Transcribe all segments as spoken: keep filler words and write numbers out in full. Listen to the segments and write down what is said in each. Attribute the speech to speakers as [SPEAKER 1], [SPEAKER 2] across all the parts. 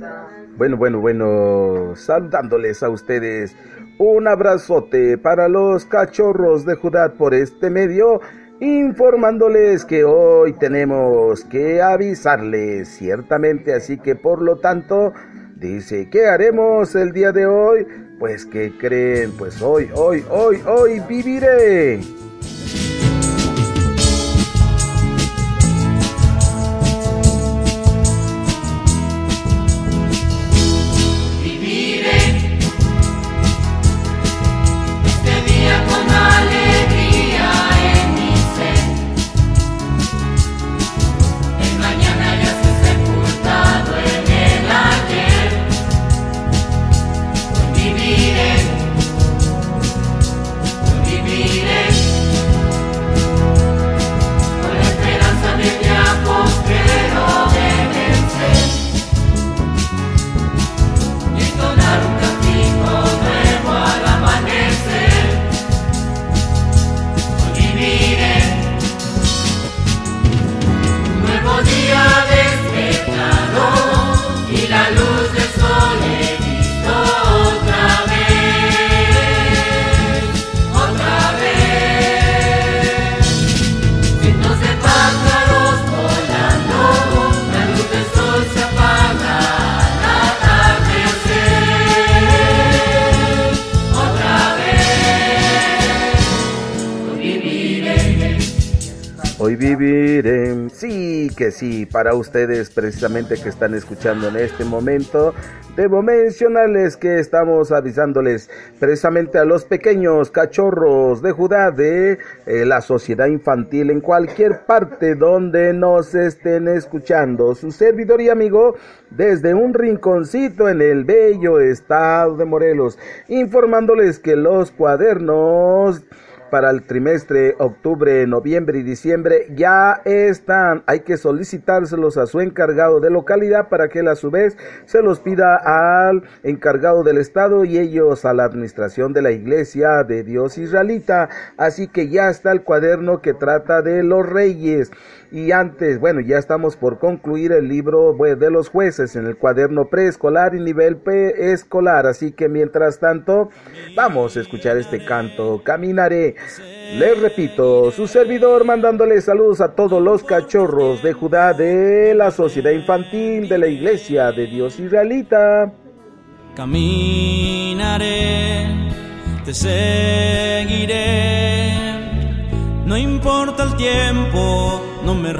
[SPEAKER 1] Bueno, bueno, bueno, saludándoles a ustedes. Un abrazote para los cachorros de Judá por este medio, informándoles que hoy tenemos que avisarles ciertamente, así que por lo tanto, dice, ¿qué haremos el día de hoy? Pues, ¿qué creen? Pues hoy, hoy, hoy, hoy viviré. Hoy viviré, sí que sí, para ustedes precisamente que están escuchando en este momento, debo mencionarles que estamos avisándoles precisamente a los pequeños cachorros de Judá de eh, la sociedad infantil en cualquier parte donde nos estén escuchando. Su servidor y amigo desde un rinconcito en el bello estado de Morelos, informándoles que los cuadernos para el trimestre octubre, noviembre y diciembre ya están. Hay que solicitárselos a su encargado de localidad para que él a su vez se los pida al encargado del estado y ellos a la administración de la Iglesia de Dios Israelita. Así que ya está el cuaderno que trata de los reyes. Y antes, bueno, ya estamos por concluir el libro bueno, de los jueces en el cuaderno preescolar y nivel preescolar. Así que mientras tanto, vamos a escuchar este canto, Caminaré. Les repito, su servidor mandándole saludos a todos los cachorros de Judá de la sociedad infantil de la Iglesia de Dios Israelita.
[SPEAKER 2] Caminaré, te seguiré, no importa el tiempo, no me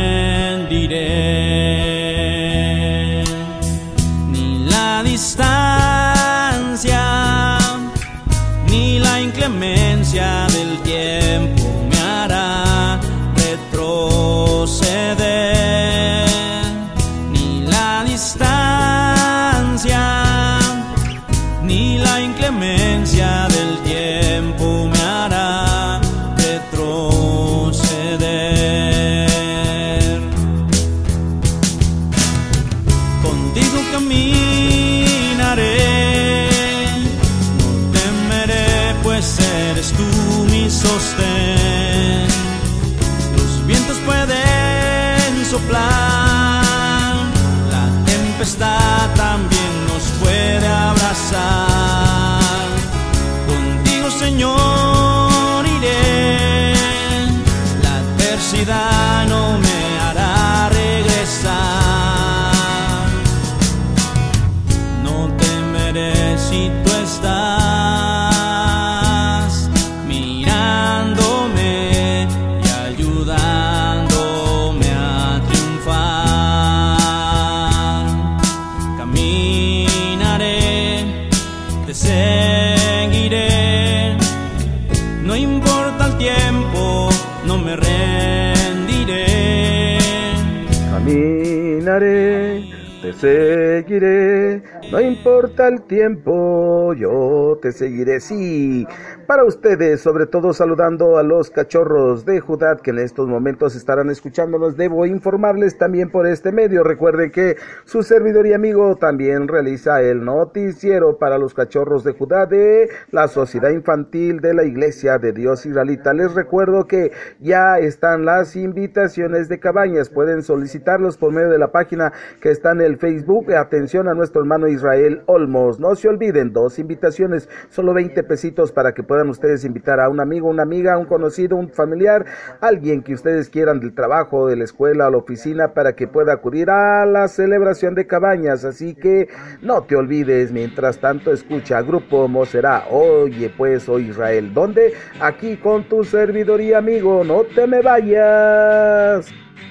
[SPEAKER 2] rendiré, ni la distancia, ni la inclemencia del tiempo me hará retroceder, ni la distancia, ni la inclemencia del tiempo me hará retroceder. Contigo caminaré, pues eres tú mi sostén. Los vientos pueden soplar, la tempestad también nos puede abrazar. Contigo, Señor, iré, la adversidad no me hará regresar. No temeré si tú estás seguiré, no importa el tiempo, no me rendiré.
[SPEAKER 1] Caminaré, te seguiré, no importa el tiempo, yo te seguiré, sí. Para ustedes, sobre todo saludando a los cachorros de Judá que en estos momentos estarán escuchándonos, debo informarles también por este medio. Recuerden que su servidor y amigo también realiza el noticiero para los cachorros de Judá de la Sociedad Infantil de la Iglesia de Dios Israelita. Les recuerdo que ya están las invitaciones de cabañas, pueden solicitarlos por medio de la página que está en el del Facebook. Atención a nuestro hermano Israel Olmos. No se olviden, dos invitaciones, solo veinte pesitos para que puedan ustedes invitar a un amigo, una amiga, un conocido, un familiar, alguien que ustedes quieran del trabajo, de la escuela o la oficina para que pueda acudir a la celebración de Cabañas. Así que no te olvides. Mientras tanto, escucha Grupo Mosera. Oye pues, oh Israel, ¿dónde? Aquí con tu servidoría, amigo. No te me vayas.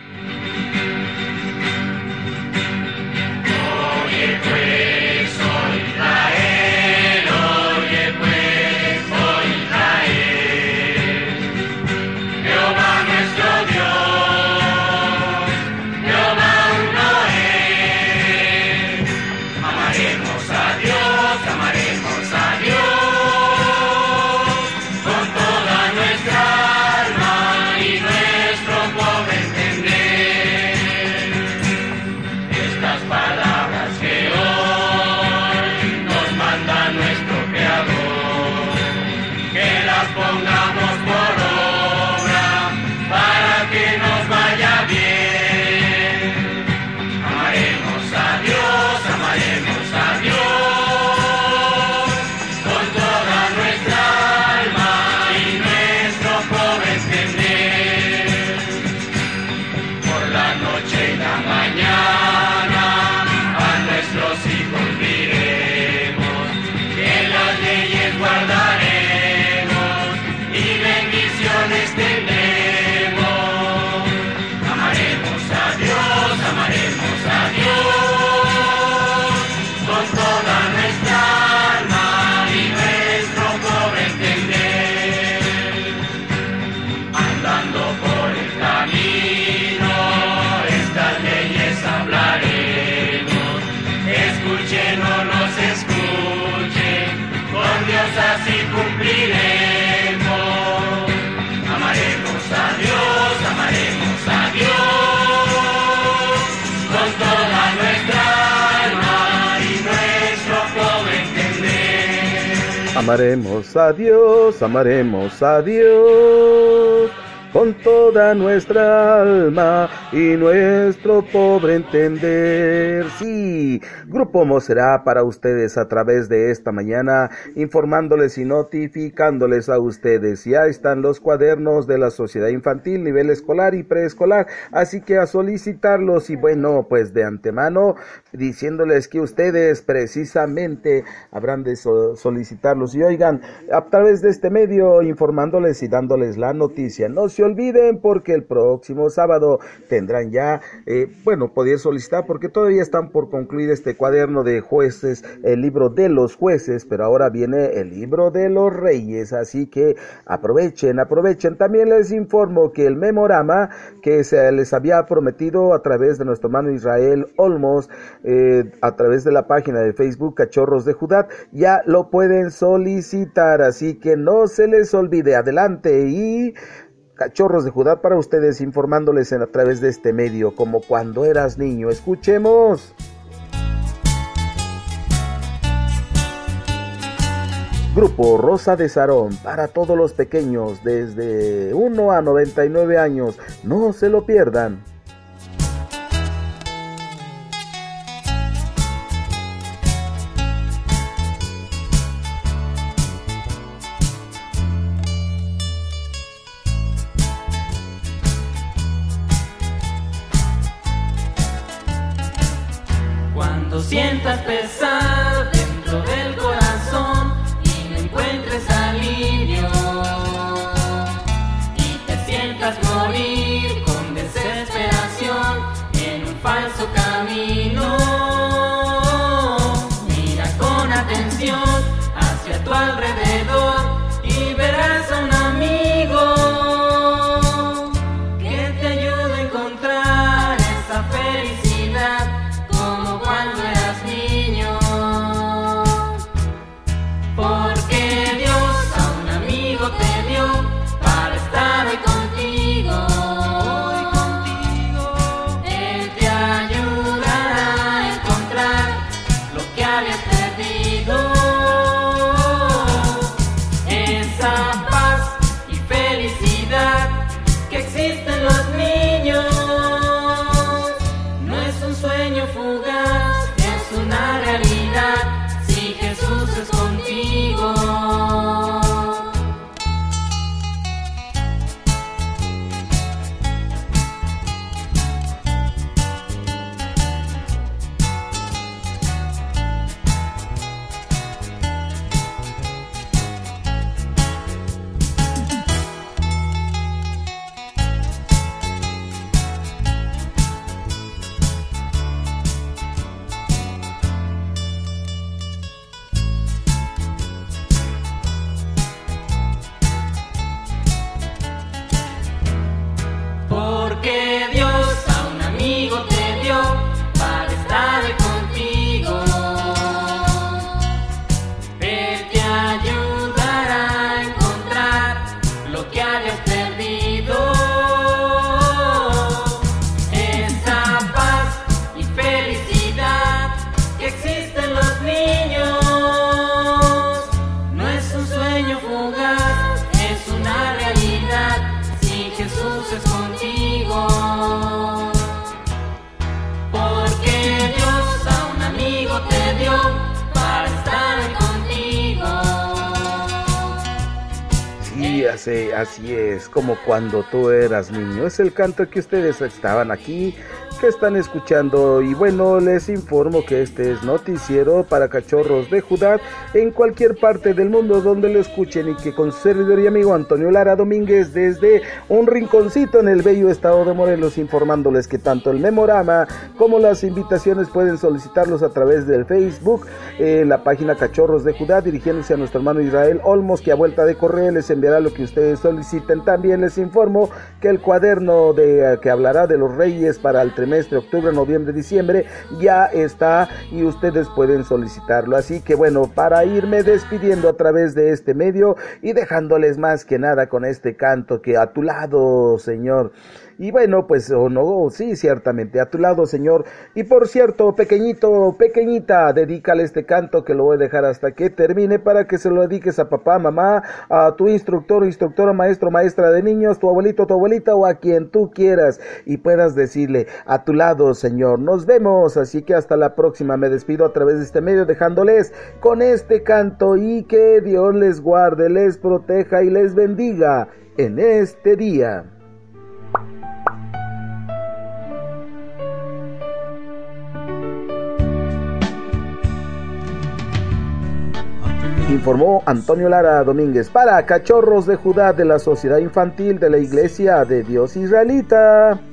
[SPEAKER 3] Oye pues, oh Israel, oye pues, oh Israel, Jehová nuestro Dios, Jehová uno es. Amaremos a Dios, amaremos a Dios con toda nuestra alma y nuestro pobre entender. Estas palabras que hoy nos manda nuestro Creador, que las pongamos por obra para que nos vaya bien. Amaremos a Dios, amaremos a Dios con toda nuestra alma y nuestro pobre entender. Por la noche y la mañana a nuestros hijos diremos que las leyes guardaremos y bendiciones tendremos. Amaremos a Dios, amaremos a Dios con toda nuestra alma y nuestro pobre entender. Andando por el camino, estas leyes hablaremos. Escuchen o nos escuchen, con Dios así cumpliremos. Amaremos a Dios, amaremos a Dios con toda nuestra alma y nuestro pobre entender.
[SPEAKER 1] Amaremos a Dios, amaremos a Dios con toda nuestra alma y nuestro pobre entender. Sí, Grupo Mosera para ustedes a través de esta mañana, informándoles y notificándoles a ustedes. Ya están los cuadernos de la Sociedad Infantil, nivel escolar y preescolar, así que a solicitarlos. Y bueno, pues de antemano, diciéndoles que ustedes precisamente habrán de so- solicitarlos. Y oigan, a través de este medio, informándoles y dándoles la noticia. No se olviden, porque el próximo sábado tendrán ya, eh, bueno, poder solicitar, porque todavía están por concluir este cuaderno de jueces, el libro de los jueces, pero ahora viene el libro de los reyes, así que aprovechen, aprovechen. También les informo que el memorama que se les había prometido a través de nuestro hermano Israel Olmos, eh, a través de la página de Facebook Cachorros de Judá, ya lo pueden solicitar, así que no se les olvide. Adelante. Y Cachorros de Judá para ustedes, informándoles en, a través de este medio, como cuando eras niño. Escuchemos. Grupo Rosa de Sarón para todos los pequeños desde uno a noventa y nueve años. No se lo pierdan.
[SPEAKER 2] Cuando sientas pesar dentro del corazón y no encuentres alivio y te sientas morir con desesperación en un falso camino, mira con atención hacia tu alrededor y verás a un amigo que te ayude a encontrar esa felicidad como cuando eras niño.
[SPEAKER 1] Sí, así, así es, como cuando tú eras niño. Es el canto que ustedes estaban aquí, que están escuchando. Y bueno, les informo que este es noticiero para cachorros de Judá en cualquier parte del mundo donde lo escuchen, y que con su servidor y amigo Antonio Lara Domínguez desde un rinconcito en el bello estado de Morelos, informándoles que tanto el memorama como las invitaciones pueden solicitarlos a través del Facebook, eh, la página Cachorros de Judá, dirigiéndose a nuestro hermano Israel Olmos, que a vuelta de correo les enviará lo que ustedes soliciten. También les informo que el cuaderno de que hablará de los reyes para el trimestre octubre, noviembre, diciembre ya está y ustedes pueden solicitarlo. Así que bueno, para irme despidiendo a través de este medio y dejándoles más que nada con este canto que a tu lado, Señor. Y bueno, pues, o oh no, sí, ciertamente, a tu lado, Señor. Y por cierto, pequeñito, pequeñita, dedícale este canto que lo voy a dejar hasta que termine para que se lo dediques a papá, mamá, a tu instructor, instructora, maestro, maestra de niños, tu abuelito, tu abuelita o a quien tú quieras, y puedas decirle a tu lado, Señor. Nos vemos, así que hasta la próxima. Me despido a través de este medio dejándoles con este canto, y que Dios les guarde, les proteja y les bendiga en este día. Informó Antonio Lara Domínguez para Cachorros de Judá, de la Sociedad Infantil de la Iglesia de Dios Israelita.